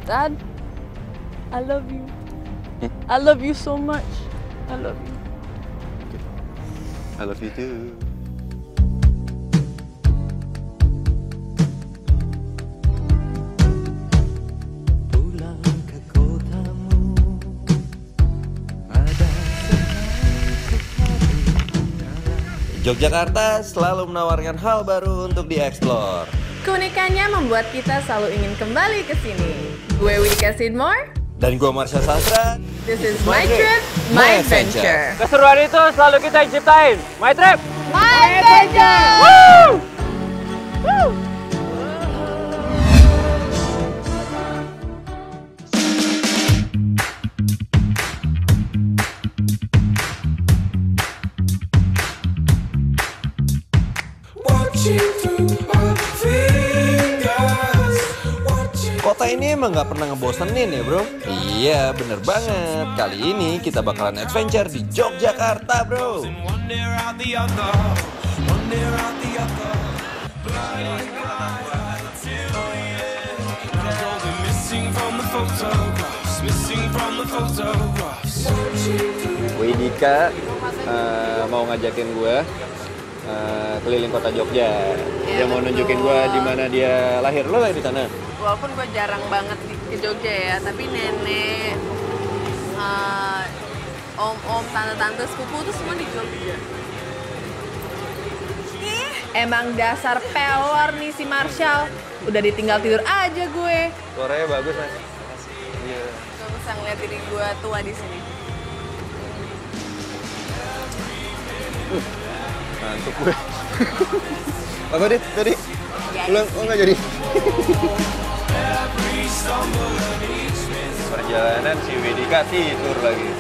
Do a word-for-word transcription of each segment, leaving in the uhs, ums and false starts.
Dad, I love you. I love you so much. I love you. I love you too. Yogyakarta selalu menawarkan hal baru untuk dieksplor. Keunikannya membuat kita selalu ingin kembali ke sini. Gue Widika Sidmore. Dan gue Marsha Sastra. This is my trip, my adventure. Keseruan itu selalu kita ciptain. My trip, my adventure. Woo! Woo! Kota ini emang gak pernah ngebosenin ya bro? Iya bener banget. Kali ini kita bakalan adventure di Yogyakarta bro. Widika uh, mau ngajakin gue uh, keliling kota Jogja. Dia mau nunjukin gue di mana dia lahir. Lo lahir di sana? Walaupun gue jarang banget di, ke Jogja ya, tapi nenek, uh, om-om, tante-tante, sepupu tuh semua di Jogja. Ih, emang dasar pelor nih si Marshall. Udah ditinggal tidur aja gue. Suaranya bagus mas. Iya. Gak bisa ngeliat diri gue tua di sini. Uh, ngantuk gue. Apa deh tadi? Pulang, oh nggak jadi. Perjalanan si Widika tidur lagi.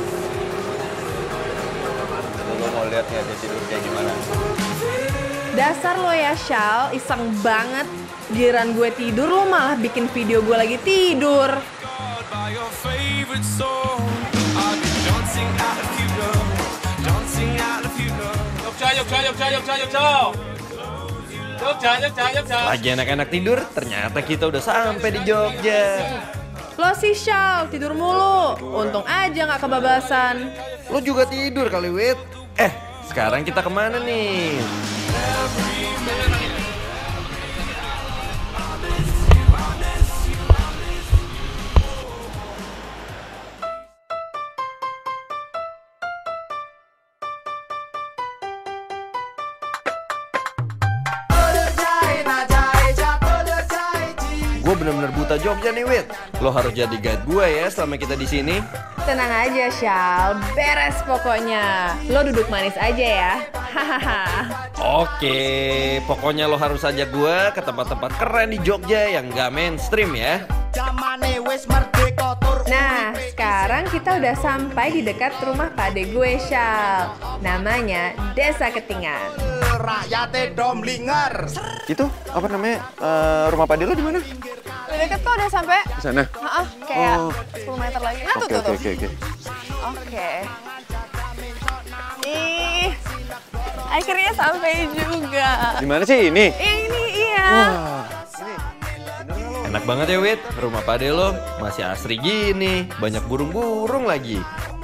Lo mau lihat ya dia tidur kayak gimana? Dasar lo ya Shal, iseng banget. Giliran gue tidur lo malah bikin video gue lagi tidur. Jogja, Jogja, Jogja, Jogja, Jogja. Jogja, Jogja, Jogja. Lagi enak-enak tidur, ternyata kita udah sampai di Jogja. Lo sih Shal, tidur mulu. Untung aja gak kebabasan. Lo juga tidur kali Wid. Eh, sekarang kita kemana nih? Gue bener-bener buta Jogja nih, Wid. Lo harus jadi guide gue ya selama kita di sini. Tenang aja, Shal. Beres pokoknya. Lo duduk manis aja ya. Hahaha. Oke, pokoknya lo harus ajak gue ke tempat-tempat keren di Jogja yang gak mainstream ya. Nah, sekarang kita udah sampai di dekat rumah pade gue, Shal. Namanya Desa Ketingan. Rakyate domlingar. Itu apa namanya? Uh, rumah pade lo di mana? Udah deket kok, udah sampai. Di sana. Heeh, kayak Oh. sepuluh meter lagi. Nah, tuh, Oke, tuh, oke, tuh. oke, oke. Oke. Ih, akhirnya sampai juga. Di mana sih ini? Ini iya. Wah, ini bener lo? Enak banget ya, Wid. Rumah pade lo masih asri gini. Banyak burung-burung lagi.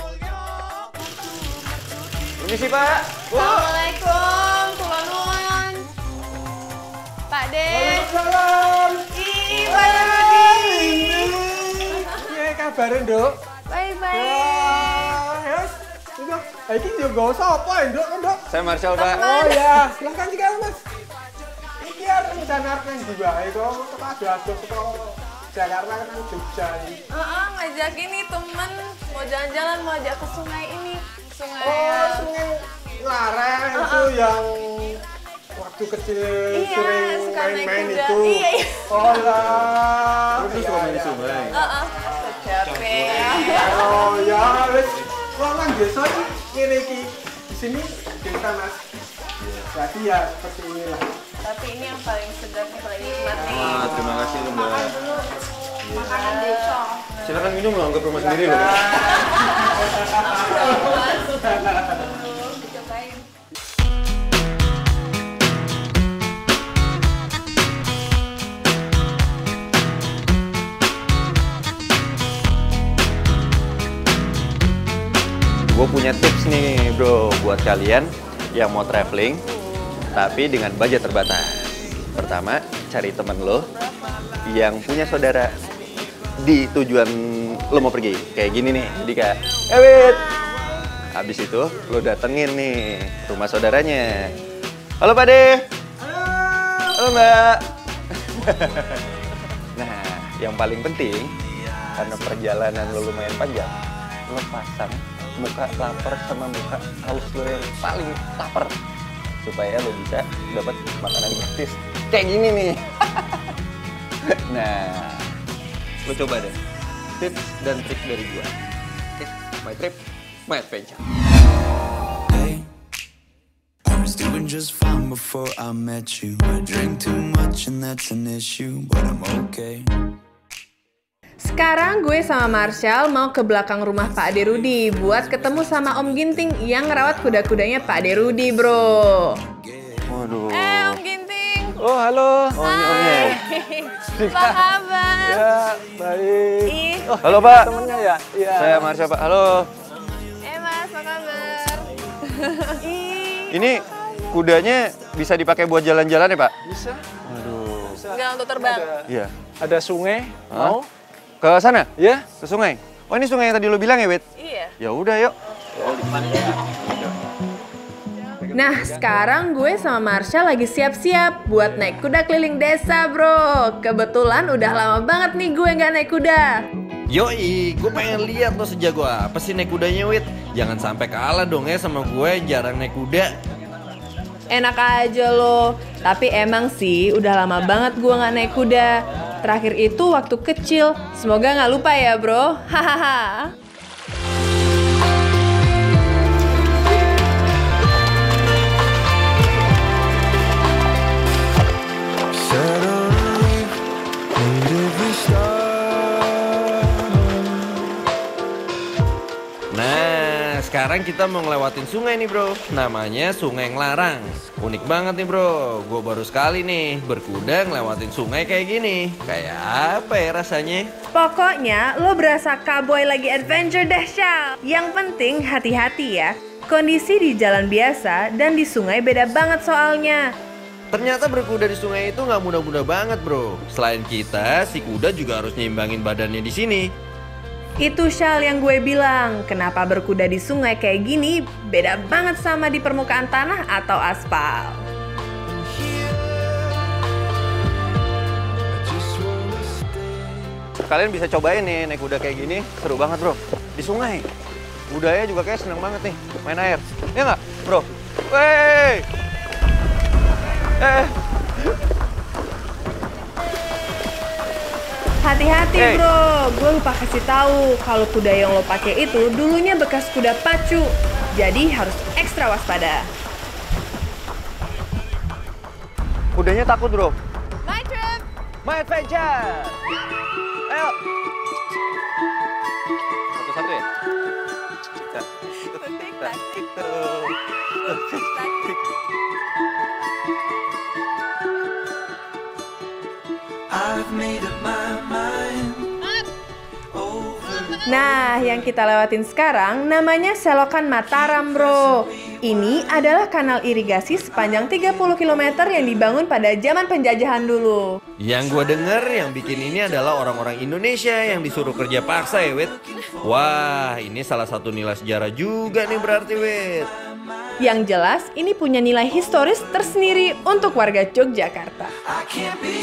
Permisi, Pak. Bu. Assalamualaikum, Kula Nuwun. Pak De. Waalaikumsalam. Ih, Pak Yudi. Piye kabare, Nduk? Bye-bye. Yes. Udah, iki juga sapa, Nduk, Nduk? Saya Marshall, Pak. Oh ya, silahkan juga, Mas. Iki arep rencana arep nang ndi wae kok, kok ado-ado saka Jakarta kan nang Jogja iki. Heeh, ngajak ini temen mau jalan-jalan, mau ajak ke sungai ini. Sungai. Oh, Sungai Larang itu yang waktu kecil Iya, sering suka naik main-main kuda. itu. Iya, iya. Oh lah. Lu suka main sungai? Heeh. Capek. Oh ya, wis. Wong nang desa iki ngene iki. Di sini desa, Mas. Jadi ya seperti inilah. Tapi ini yang paling sedap, yang paling nikmat nih. Wah, terima kasih loh, Mbak. Makanan desa. Silakan minum loh, anggap rumah sendiri loh. Cobain. gue punya tips nih bro buat kalian yang mau traveling tapi dengan budget terbatas. Pertama, cari temen lo yang punya saudara di tujuan lo mau pergi. Kayak gini nih, Dika. Eh, Wit! Habis itu lo datengin nih rumah saudaranya. Halo Pak De. Halo Mbak. Nah, yang paling penting karena perjalanan lo lumayan panjang, lo pasang muka lapar sama muka haus lo yang paling lapar supaya lo bisa dapat makanan gratis kayak gini nih. Nah, lo coba deh tips dan trik dari gua. Oke, my trip, my adventure. Doing just fine before I met you. I drink too much and that's an issue, but I'm okay. Sekarang gue sama Marshall mau ke belakang rumah Pak Ade Rudi buat ketemu sama Om Ginting yang ngerawat kuda-kudanya Pak Ade Rudi, bro. Waduh. Eh, Om Ginting. Oh, halo. Oh, ini omnya. Apa kabar? Ya, baik. Ih, Oh, halo Pak. Temennya ya? Iya. Saya Marshall Pak. Halo. eh Mas, apa kabar? Ih, Ini kudanya bisa dipakai buat jalan-jalan ya Pak? Bisa. Waduh. Bisa. enggak untuk terbang. Ada, Iya. ada sungai. Hah? Mau? Ke sana? Ya? Ke sungai? Oh, ini sungai yang tadi lo bilang ya, Wit? Iya. Ya udah, yuk. Nah, sekarang gue sama Marshall lagi siap-siap buat naik kuda keliling desa, bro. Kebetulan udah lama banget nih gue nggak naik kuda. Yoi, gue pengen lihat lo sejago apa sih naik kudanya, Wit. Jangan sampai kalah dong ya sama gue jarang naik kuda. Enak aja lo, tapi emang sih udah lama banget gue nggak naik kuda. Terakhir itu waktu kecil, semoga nggak lupa ya bro. Hahaha. Nah, sekarang kita mau ngelewatin sungai nih bro. Namanya Sungai Nglarang. Unik banget nih bro. Gue baru sekali nih berkuda ngelewatin sungai kayak gini. Kayak apa ya rasanya? Pokoknya lo berasa cowboy lagi adventure deh, Syal. Yang penting hati-hati ya. Kondisi di jalan biasa dan di sungai beda banget soalnya. Ternyata berkuda di sungai itu nggak mudah-mudah banget bro. Selain kita, si kuda juga harus nyimbangin badannya di sini. Itu Syal yang gue bilang, kenapa berkuda di sungai kayak gini beda banget sama di permukaan tanah atau aspal. Kalian bisa cobain nih naik kuda kayak gini, seru banget bro. Di sungai. Budaya juga kayak seneng banget nih, main air. Iya nggak, bro? Wey! Eh, Hati-hati Hey. bro, gue lupa kasih tahu kalau kuda yang lo pakai itu dulunya bekas kuda pacu, jadi harus ekstra waspada. kudanya takut bro. My trip. My adventure! Ayo! Satu-satu ya? Kita. Kita. Kita. I've made up my mind. Nah, yang kita lewatin sekarang namanya Selokan Mataram, bro. Ini adalah kanal irigasi sepanjang tiga puluh kilometer yang dibangun pada zaman penjajahan dulu. Yang gue denger yang bikin ini adalah orang-orang Indonesia yang disuruh kerja paksa ya Wit. Wah, ini salah satu nilai sejarah juga nih berarti Wit. Yang jelas, ini punya nilai historis tersendiri untuk warga Yogyakarta. I can't be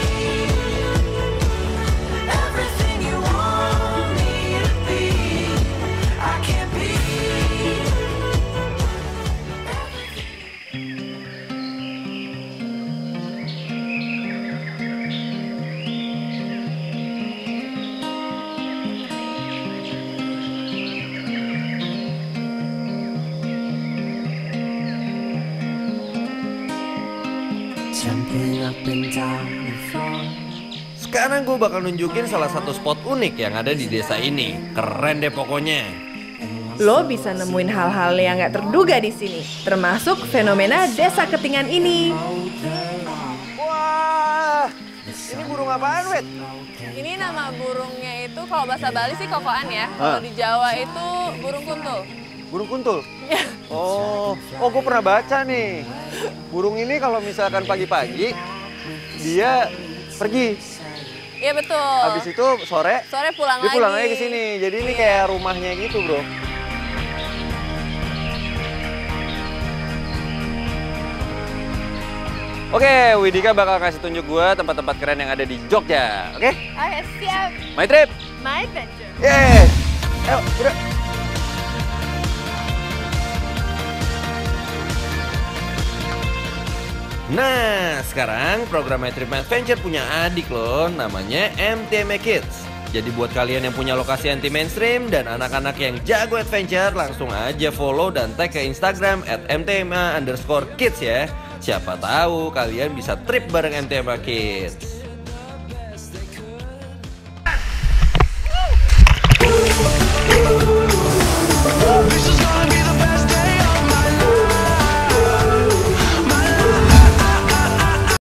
everything you want me to be. I can't be. Jumping up and down the floor. Sekarang gue bakal nunjukin salah satu spot unik yang ada di desa ini. Keren deh pokoknya. Lo bisa nemuin hal-hal yang nggak terduga di sini, termasuk fenomena desa ketingan ini. Wah! Ini burung apaan, Wit? Ini nama burungnya itu kalau bahasa Bali sih kokoan ya. Kalau di Jawa itu burung kuntul. Burung kuntul? Oh, oh gue pernah baca nih. Burung ini kalau misalkan pagi-pagi, dia pergi. Iya betul. Habis itu sore, Sore pulang dia lagi. pulang lagi ke sini. Jadi ini kayak rumahnya gitu, bro. Oke, Widika bakal kasih tunjuk gue tempat-tempat keren yang ada di Jogja. Oke? Oke, siap. My trip. My adventure. Yeay. Ayo, udah. Nah, sekarang program My Trip My Adventure punya adik loh, namanya M T M A Kids. Jadi buat kalian yang punya lokasi anti mainstream dan anak-anak yang jago adventure, langsung aja follow dan tag ke Instagram at M T M A underscore kids ya. Siapa tahu kalian bisa trip bareng M T M A Kids.